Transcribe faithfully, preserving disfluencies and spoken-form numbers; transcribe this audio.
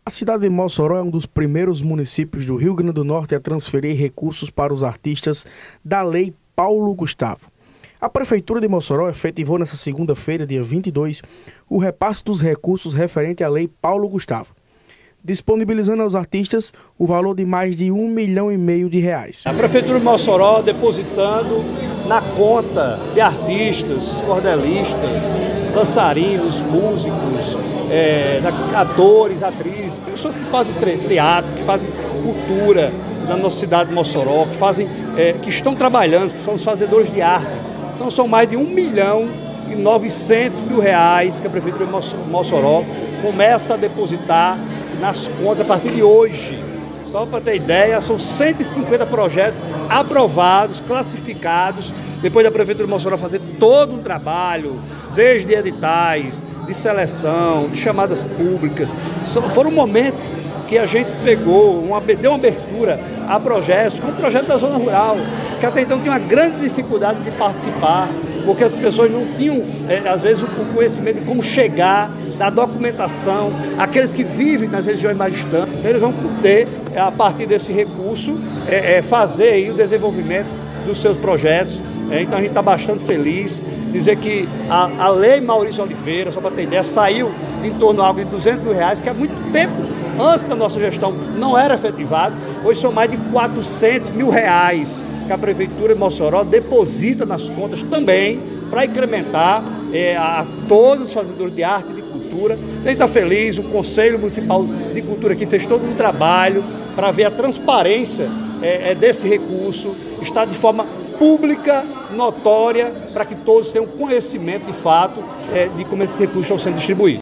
A cidade de Mossoró é um dos primeiros municípios do Rio Grande do Norte a transferir recursos para os artistas da Lei Paulo Gustavo. A Prefeitura de Mossoró efetivou nesta segunda-feira, dia vinte e dois, o repasse dos recursos referente à Lei Paulo Gustavo, disponibilizando aos artistas o valor de mais de um milhão e meio de reais. A Prefeitura de Mossoró depositando na conta de artistas, cordelistas, dançarinos, músicos, é, atores, atrizes, pessoas que fazem teatro, que fazem cultura na nossa cidade de Mossoró, que, fazem, é, que estão trabalhando, são os fazedores de arte. São, são mais de um milhão e novecentos mil reais que a Prefeitura de Mossoró começa a depositar nas contas a partir de hoje. Só para ter ideia, são cento e cinquenta projetos aprovados, classificados, depois da Prefeitura de Mossoró fazer todo um trabalho, desde editais, de seleção, de chamadas públicas. Foram um momento que a gente pegou, uma, deu uma abertura a projetos, como o projeto da zona rural, que até então tinha uma grande dificuldade de participar, porque as pessoas não tinham, é, às vezes, o conhecimento de como chegar, da documentação, aqueles que vivem nas regiões mais distantes, eles vão ter, a partir desse recurso, é, é, fazer aí o desenvolvimento dos seus projetos. É, então a gente está bastante feliz, dizer que a, a Lei Maurício Oliveira, só para ter ideia, saiu em torno de algo de duzentos mil reais, que há muito tempo, antes da nossa gestão, não era efetivado. Hoje são mais de quatrocentos mil reais que a Prefeitura de Mossoró deposita nas contas também para incrementar é, a todos os fazedores de arte e de cultura. Então, a gente está feliz, o Conselho Municipal de Cultura aqui fez todo um trabalho para ver a transparência é, é, desse recurso, está de forma pública, notória, para que todos tenham conhecimento de fato é, de como esses recursos estão sendo distribuídos.